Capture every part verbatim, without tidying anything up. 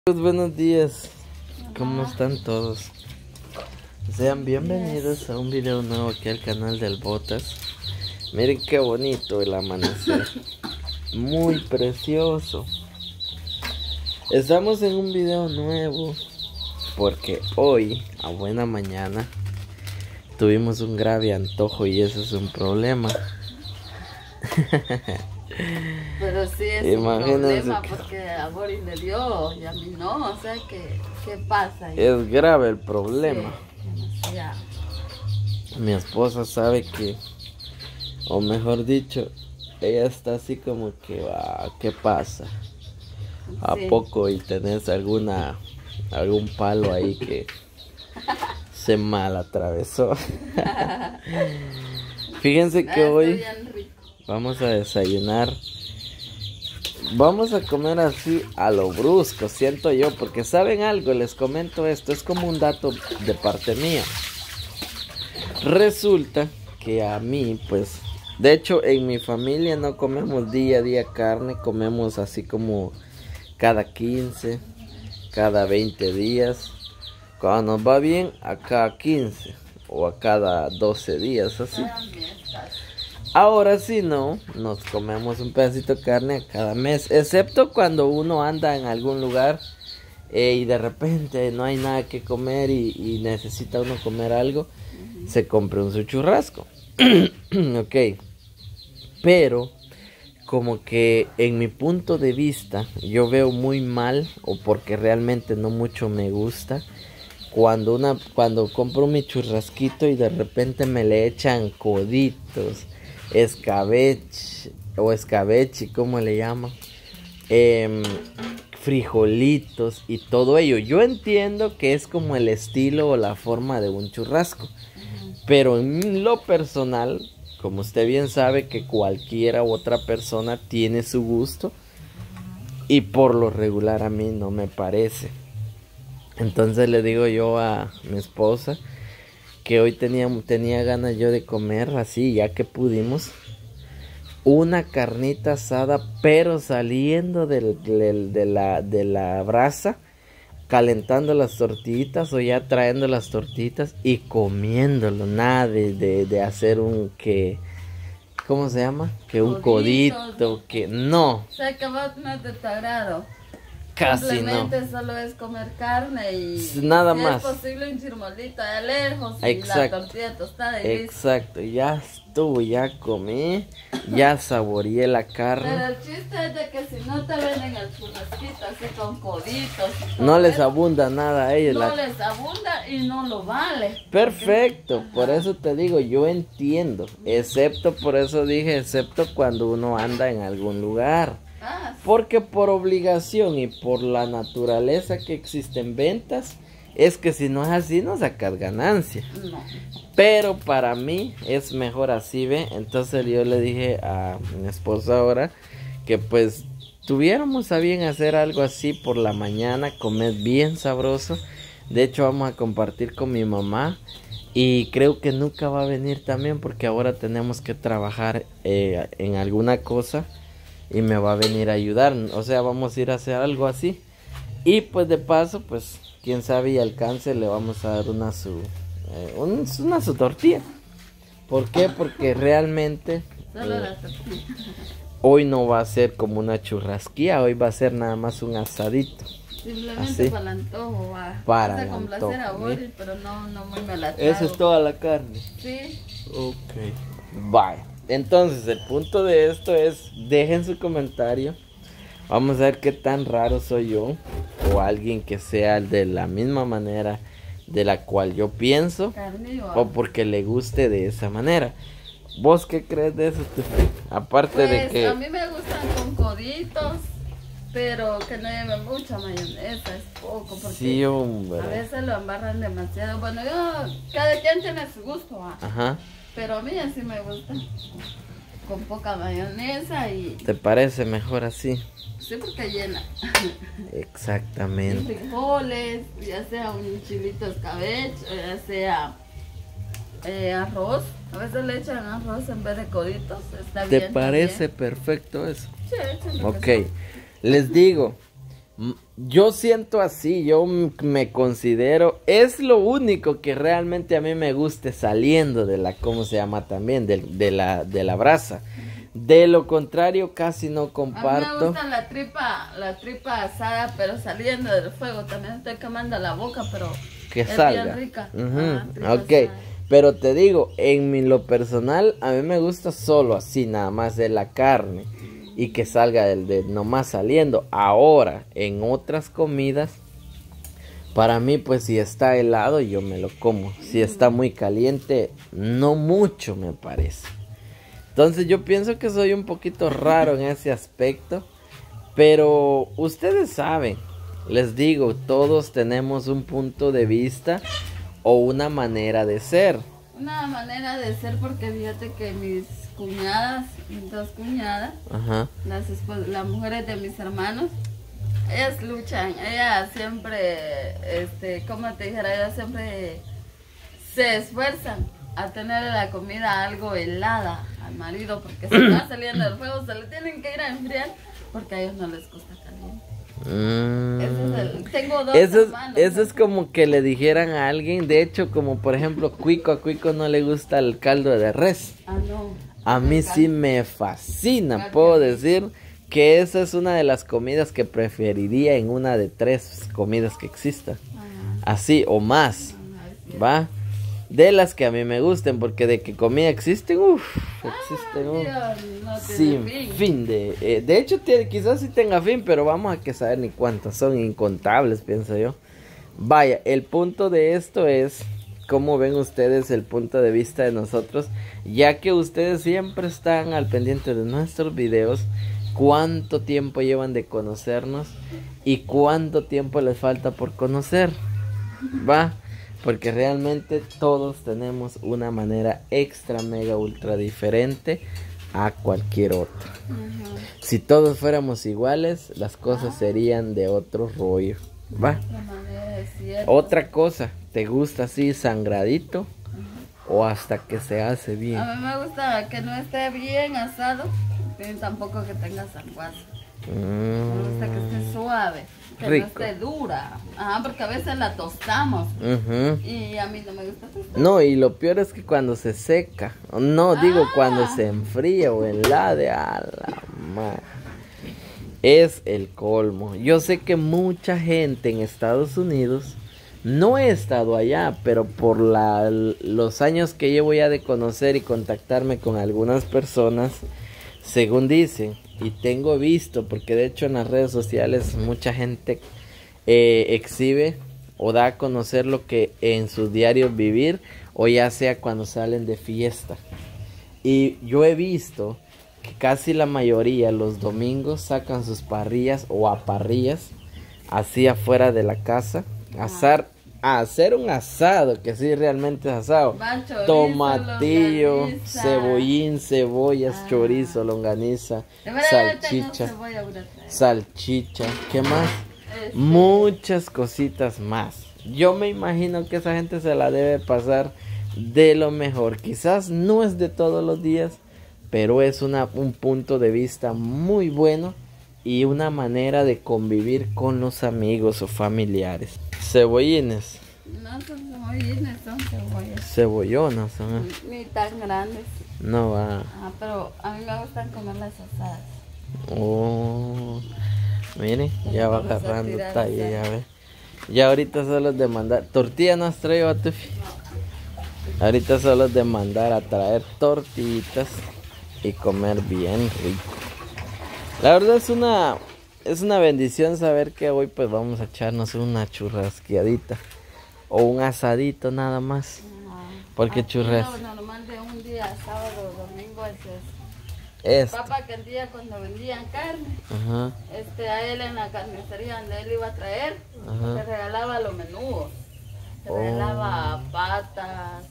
Buenos días, ¿cómo están todos? Sean bienvenidos a un video nuevo aquí al canal del Botas. Miren qué bonito el amanecer, muy precioso. Estamos en un video nuevo porque hoy, a buena mañana, tuvimos un grave antojo y eso es un problema. Pero sí es Imagínense un problema que... porque a Boris le dio y a mí no, o sea que, ¿qué pasa ahí? Es grave el problema. Sí, demasiado. Mi esposa sabe que, o mejor dicho, ella está así como que, ah, ¿qué pasa? ¿A Sí. poco y tenés alguna, algún palo ahí que se mal atravesó? Fíjense que Ah, hoy está bien rico. vamos a desayunar. Vamos a comer así a lo brusco, siento yo, porque saben algo, les comento esto, es como un dato de parte mía. Resulta que a mí, pues, de hecho en mi familia no comemos día a día carne, comemos así como cada quince, cada veinte días. Cuando nos va bien, a cada quince o a cada doce días, así. Ahora sí no, nos comemos un pedacito de carne a cada mes, excepto cuando uno anda en algún lugar eh, y de repente no hay nada que comer y, y necesita uno comer algo, uh-huh. Se compra un su churrasco. Ok, pero como que en mi punto de vista yo veo muy mal, o porque realmente no mucho me gusta, cuando, una, cuando compro mi churrasquito y de repente me le echan coditos, escabeche o escabeche, ¿cómo le llaman? Eh, frijolitos y todo ello. Yo entiendo que es como el estilo o la forma de un churrasco, uh-huh. Pero en lo personal, como usted bien sabe que cualquiera u otra persona tiene su gusto y por lo regular a mí no me parece. Entonces le digo yo a mi esposa que hoy tenía, tenía ganas yo de comer así, ya que pudimos, una carnita asada, pero saliendo del, del, de, la, de la brasa, calentando las tortillitas o ya trayendo las tortillitas y comiéndolo, nada de, de, de hacer un que, ¿cómo se llama? Que un Coditos. Codito, que no. O sea que vos no es de tu agrado. Casi simplemente no. Solo es comer carne y nada si más. es posible un chirmolito de lejos y exacto. la tortilla tostada y exacto, listo. Ya estuvo, ya comí, ya saboreé la carne. Pero el chiste es de que si no te venden el churrasquito así con coditos, no les abunda nada a ellos. No la... les abunda y no lo vale. Perfecto, por eso te digo, yo entiendo, excepto, por eso dije, excepto cuando uno anda en algún lugar. Ah, sí. Porque por obligación y por la naturaleza que existen ventas, es que si no es así no sacas ganancia. No. Pero para mí es mejor así, ¿ve? Entonces yo le dije a mi esposa ahora que pues tuviéramos a bien hacer algo así por la mañana, comer bien sabroso. De hecho vamos a compartir con mi mamá y creo que nunca va a venir también porque ahora tenemos que trabajar eh, en alguna cosa. Y me va a venir a ayudar, o sea, vamos a ir a hacer algo así. Y pues de paso, pues, quién sabe y alcance, le vamos a dar una su, eh, un, una su tortilla. ¿Por qué? Porque realmente Solo eh, la tortilla. Hoy no va a ser como una churrasquía, hoy va a ser nada más un asadito. Simplemente así. Para el antojo, va. Para Vas a el complacer antojo, a Boris, ¿eh? pero no, no muy me la trago. Esa es toda la carne. Sí. Ok. Bye. Entonces el punto de esto es, dejen su comentario, vamos a ver qué tan raro soy yo o alguien que sea de la misma manera de la cual yo pienso Carnívoro. O porque le guste de esa manera. ¿Vos qué crees de eso? Aparte pues, de que a mí me gustan con coditos, pero que no lleven mucha mayonesa, es poco porque sí, hombre. A veces lo embarran demasiado. Bueno, yo, cada quien tiene su gusto, ¿va? Ajá. Pero a mí así me gusta, con poca mayonesa y... ¿Te parece mejor así? Sí, porque llena. Exactamente. Y frijoles, ya sea un chilito escabeche, ya sea eh, arroz. A veces le echan arroz en vez de coditos, está ¿Te bien. parece también. perfecto eso? Sí, échenle. Ok, les digo, Yo siento así, yo me considero, es lo único que realmente a mí me guste saliendo de la, ¿cómo se llama también? De, de la, de la brasa. De lo contrario, casi no comparto. A mí me gusta la tripa, la tripa asada, pero saliendo del fuego. También estoy quemando la boca, pero que es salga. bien rica. Uh-huh. Ah, ok, asada. Pero te digo, en mi lo personal, a mí me gusta solo así, nada más de la carne. Y que salga del de nomás saliendo. Ahora, en otras comidas, para mí, pues si está helado, yo me lo como. Si está muy caliente, no mucho me parece. Entonces yo pienso que soy un poquito raro en ese aspecto. Pero ustedes saben, les digo, todos tenemos un punto de vista o una manera de ser. Una manera de ser, porque fíjate que mis cuñadas, mis dos cuñadas, ajá, las, las mujeres de mis hermanos, ellas luchan, ellas siempre, este, como te dijera, ellas siempre se esfuerzan a tener la comida algo helada al marido, porque si va saliendo del fuego se le tienen que ir a enfriar, porque a ellos no les gusta caliente. Mm. Ese es el, tengo dos eso es, hermanos. Eso ¿no? es como que le dijeran a alguien, de hecho, como por ejemplo, Cuico, a Cuico no le gusta el caldo de res. Ah, no. A mí sí me fascina, puedo decir que esa es una de las comidas que preferiría en una de tres comidas que exista. Así o más, ¿va? De las que a mí me gusten, porque de que comida existen, uff, existen uh, no sin fin. fin de, eh, de hecho tiene, quizás sí tenga fin, pero vamos a que saber ni cuántas, son incontables, pienso yo. Vaya, el punto de esto es cómo ven ustedes el punto de vista de nosotros, ya que ustedes siempre están al pendiente de nuestros videos, cuánto tiempo llevan de conocernos y cuánto tiempo les falta por conocer, ¿va? Porque realmente todos tenemos una manera extra, mega, ultra diferente a cualquier otro. Uh-huh. Si todos fuéramos iguales, las cosas ah. serían de otro rollo, ¿va? Otra cosa, ¿te gusta así sangradito? Uh-huh. ¿O hasta que se hace bien? A mí me gusta que no esté bien asado, pero tampoco que tenga sanguazo. Mm. Me gusta que esté suave. Que rico. No esté dura. Ajá, porque a veces la tostamos. Uh-huh. Y a mí no me gusta tostar. No, y lo peor es que cuando se seca. No, ah. digo cuando se enfría o helade. A la madre. Es el colmo. Yo sé que mucha gente en Estados Unidos, no he estado allá, pero por la, los años que llevo ya de conocer y contactarme con algunas personas, según dicen, y tengo visto, porque de hecho en las redes sociales mucha gente eh, exhibe o da a conocer lo que en sus diarios vivir, o ya sea cuando salen de fiesta. Y yo he visto que casi la mayoría los domingos sacan sus parrillas o a parrillas así afuera de la casa, asar, a hacer un asado, que sí realmente es asado. Va, chorizo, tomatillo, longaniza, cebollín, cebollas, ah. chorizo, longaniza, salchicha, cebolla, salchicha, ¿qué más? Este. Muchas cositas más. Yo me imagino que esa gente se la debe pasar de lo mejor. Quizás no es de todos los días, pero es una, un punto de vista muy bueno y una manera de convivir con los amigos o familiares. Cebollines. No son cebollines, son cebollas. Cebollonas son. Ni, ni tan grandes. No va. Ah, pero a mí me gustan comer las asadas. Oh, mire, ya va agarrando talla, ya ve. Ya ahorita solo es de mandar. Tortilla no has traído a tu fi. Ahorita solo es de mandar a traer tortillitas y comer bien rico. La verdad es una es una bendición saber que hoy pues vamos a echarnos una churrasqueadita o un asadito nada más. Porque churras. Lo normal de un día, sábado o domingo es eso. Este. Papá que el día cuando vendían carne, ajá, este a él en la carnicería donde él iba a traer, ajá, se regalaba los menudos. Se oh. regalaba patas,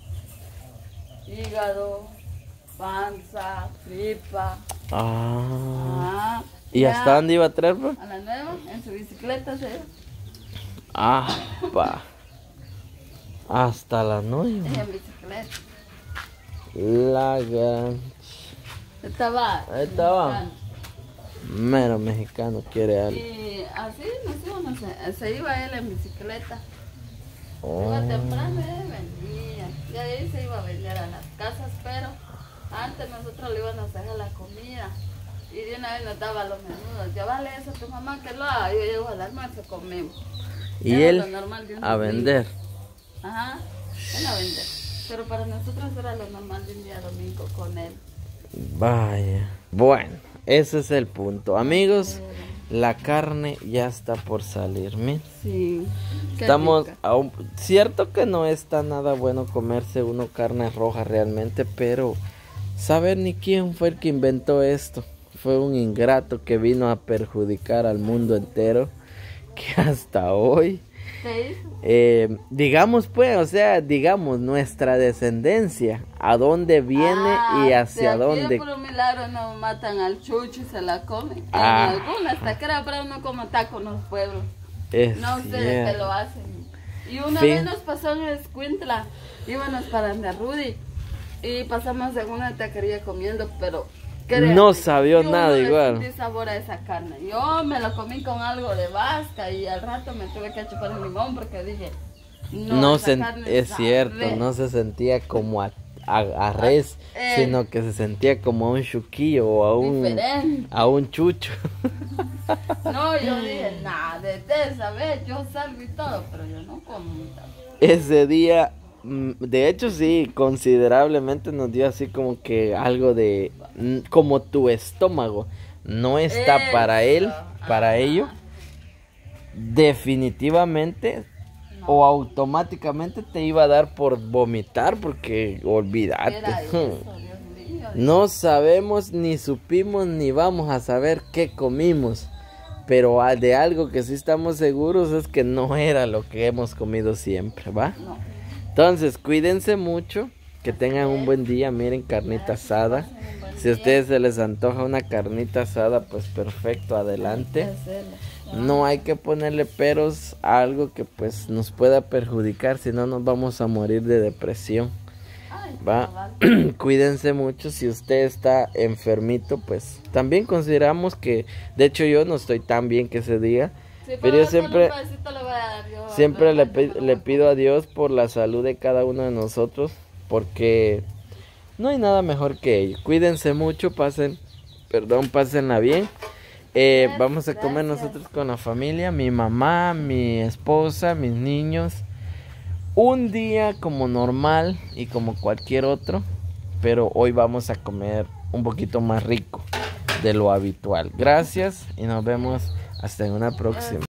hígado, panza, tripa. Ah. Ah, ¿Y ya, hasta dónde iba a traer, bro? A la nueva, en su bicicleta, ¿sí? Ah, pa. Hasta la nueva. En bicicleta. La gran. Estaba. Ahí estaba. Mero mexicano quiere algo. Y así nos íbamos, se, se iba él en bicicleta. Oh. Iba temprano y venía. Y ahí se iba a vender a las casas, pero antes nosotros le íbamos a dejar la comida. Y de una vez nos daba los menudos. Llévale eso a tu mamá que lo haga. Yo llego al almuerzo, comemos. Y Era él lo normal de un a domingo. vender. Ajá, él a vender. Pero para nosotros era lo normal de un día domingo con él. Vaya. Bueno, ese es el punto. Amigos, la carne ya está por salir. Miren. Sí. Qué Estamos rica. a un... Cierto que no está nada bueno comerse uno carne roja realmente, pero saber ni quién fue el que inventó esto. Fue un ingrato que vino a perjudicar al mundo entero, que hasta hoy, ¿Qué hizo? eh, digamos pues, o sea, digamos nuestra descendencia, a dónde viene Ah, y hacia de aquí dónde. por un milagro no matan al chucho y se la comen. Ah. En algunas taqueras para uno como taco en los pueblos. Es No sé de cierto. qué lo hacen. Y una Fin. vez nos pasó en Escuintla, íbamos para donde Rudy y pasamos en una taquería comiendo, pero créanme, No sabió yo nada no le igual. sentí sabor a esa carne. Yo me lo comí con algo de vasca y al rato me tuve que chupar el limón porque dije, no, No esa se, carne es sabe. cierto, no se sentía como a, a, a res, Eh. sino que se sentía como a un chuquillo o a un, Diferente. a un chucho. No, yo dije, nada, de esa vez yo salgo y todo, pero yo no como. Ese día, mm, de hecho sí, considerablemente nos dio así como que algo de, mm, como tu estómago no está para él, Eso, para ajá. ello, definitivamente No. o automáticamente te iba a dar por vomitar porque olvídate. Era eso, Dios mío. No sabemos, ni supimos, ni vamos a saber qué comimos. Pero a- de algo que sí estamos seguros es que no era lo que hemos comido siempre, ¿va? No. Entonces, cuídense mucho, que tengan un buen día, miren, carnita asada. Si a ustedes se les antoja una carnita asada, pues perfecto, adelante. No hay que ponerle peros a algo que pues nos pueda perjudicar, si no nos vamos a morir de depresión. Ay, Va, cabal. cuídense mucho. Si usted está enfermito, pues también consideramos que, de hecho yo no estoy tan bien que ese día, Sí, pero yo solo siempre, un pedacito le voy a dar yo, siempre le, realmente pi- me lo le voy a pido a Dios por la salud de cada uno de nosotros, porque no hay nada mejor que ello. Cuídense mucho, pasen, perdón, pásenla bien. Eh, Gracias, vamos a comer gracias. nosotros con la familia, mi mamá, mi esposa, mis niños. Un día como normal y como cualquier otro, pero hoy vamos a comer un poquito más rico de lo habitual. Gracias y nos vemos hasta en una próxima.